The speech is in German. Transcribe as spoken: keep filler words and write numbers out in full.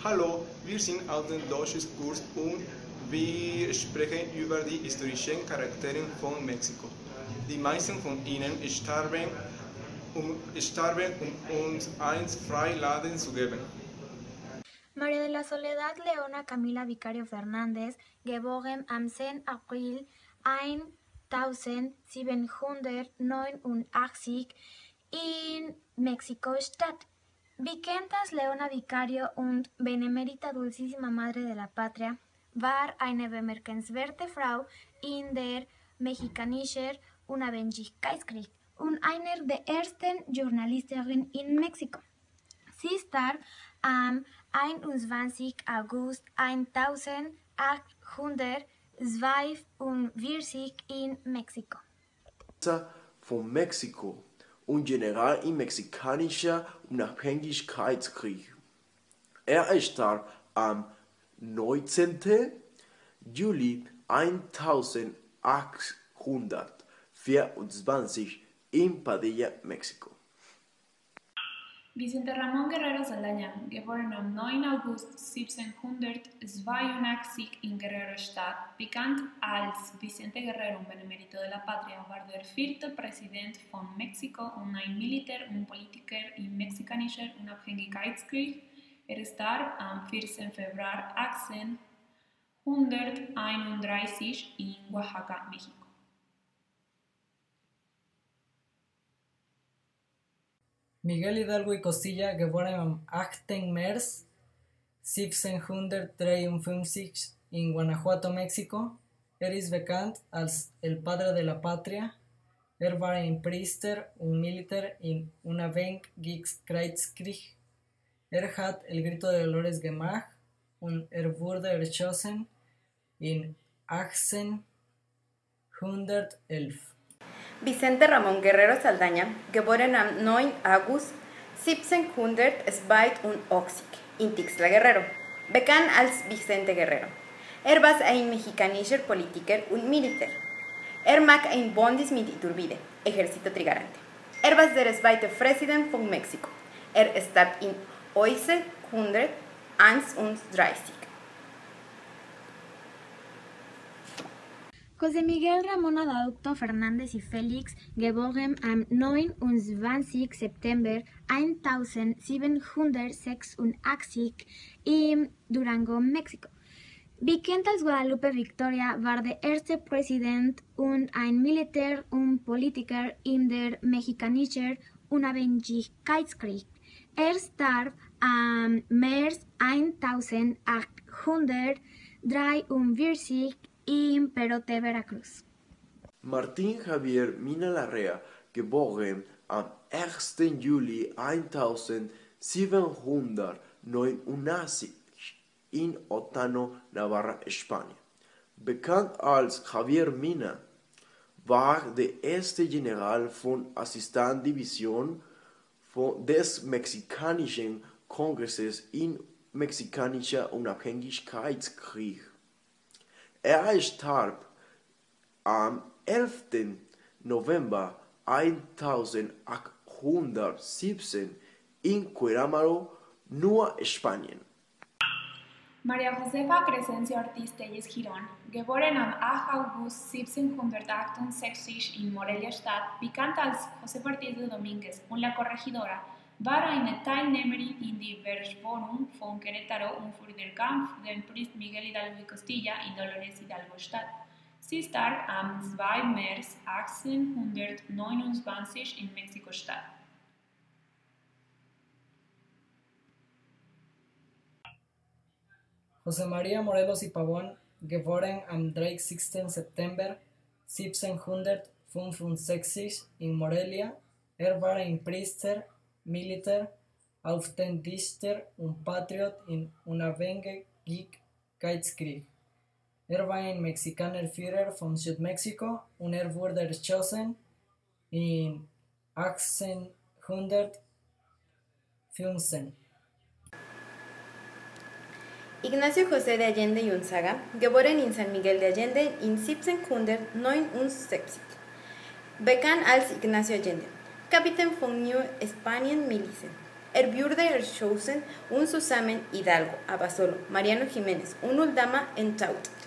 Hallo, wir sind aus dem Deutschkurs und wir sprechen über die historischen Charaktere von Mexiko. Die meisten von ihnen starben, um, starben, um uns ein Freiladen zu geben. María de la Soledad Leona Camila Vicario Fernández, geboren am zehn April eintausendsiebenhundertneunundachtzig in Mexiko-Stadt. Bekannt als Leona Vicario und Benemerita Dulcísima Madre de la Patria, war eine bemerkenswerte Frau in der mexikanischen Unabhängigkeitskrieg und einer der ersten Journalisterinnen in Mexiko. Sie starb am einundzwanzigsten August eintausendachthundertzweiundvierzig in Mexiko. Von Mexiko und General im mexikanischen Unabhängigkeitskrieg. Er starb am neunzehnten Juli eintausendachthundertvierundzwanzig in Padilla, Mexiko. Vicente Ramón Guerrero Saldaña, geboren am neunten August siebzehnhundertzweiundachtzig in Guerrero-Stadt, bekannt als Vicente Guerrero und Benemérito de la Patria, war der vierte Präsident von Mexiko und ein Militär und Politiker im mexikanischen Unabhängigkeitskrieg. Er starb am vierzehnten Februar achtzehnhunderteinunddreißig in Oaxaca, Mexiko. Miguel Hidalgo y Costilla, geboren am achten März siebzehnhundertdreiundfünfzig in Guanajuato, Mexiko. Er ist bekannt als El Padre de la Patria. Er war ein Priester und Militär im Unabhängigkeitskrieg. Er hat El Grito de Dolores gemacht und er wurde erschossen in achtzehnhundertelf. Vicente Ramón Guerrero Saldaña, geboren am neunten August siebzehnhundertzweiundachtzig in Tixla, Guerrero, bekannt als Vicente Guerrero. Er war ein mexikanischer Politiker und Militär. Er mag ein Bündnis mit Iturbide, Ejército Trigarante. Er war der zweite Präsident von Mexiko. Er starb in neunzehnhunderteinunddreißig. José Miguel Ramón Adaucto Fernández y Félix, geboren am neunundzwanzigsten September eintausendsiebenhundertsechsundachtzig in Durango, Mexiko. Bekannt als Guadalupe Victoria, war der erste Präsident und ein Militär und Politiker in der mexikanischen Unabhängigkeitskrieg. Er starb am März eintausendachthundertdreiundvierzig in Perote, Veracruz. Martín Javier Mina Larrea, geboren am ersten Juli eintausendsiebenhundertneunundachtzig in Otano, Navarra, Spanien. Bekannt als Javier Mina, war der erste General von Assistenzdivision des Mexikanischen Kongresses im Mexikanischen Unabhängigkeitskrieg. Er starb am elften November eintausendachthundertsiebzehn in Cuerámaro, Nueva Spanien. María Josefa Crescencio Ortiz Telles Girón, geboren am achten August siebzehnhundertachtundsechzig in Morelia-Stadt, bekannt als Josefa Ortiz de Domínguez und La Corregidora, war eine Teilnehmerin in die Verschworung von Querétaro und für den Kampf den Priester Miguel Hidalgo y Costilla in Dolores Hidalgo-Stadt. Sie starb am zweiten März achtzehnhundertneunundzwanzig in Mexiko-Stadt. José María Morelos y Pavón, geboren am dreißigsten September siebzehnhundertfünfundsechzig in Morelia. Er war ein Priester, Militär, Aufständischer und Patriot im Unabhängigkeitskrieg. Er war ein mexikaner Führer von Südmexiko und er wurde erschossen in achtzehnhundertfünfzehn. Ignacio José de Allende y Unzaga, geboren in San Miguel de Allende in siebzehnhundertneunundsechzig. Bekannt als Ignacio Allende, Kapitän von New Spanien Milizen. er Burde Erschossen un Zusammen Hidalgo, Abasolo, Mariano Jiménez, un Uldama en Taut.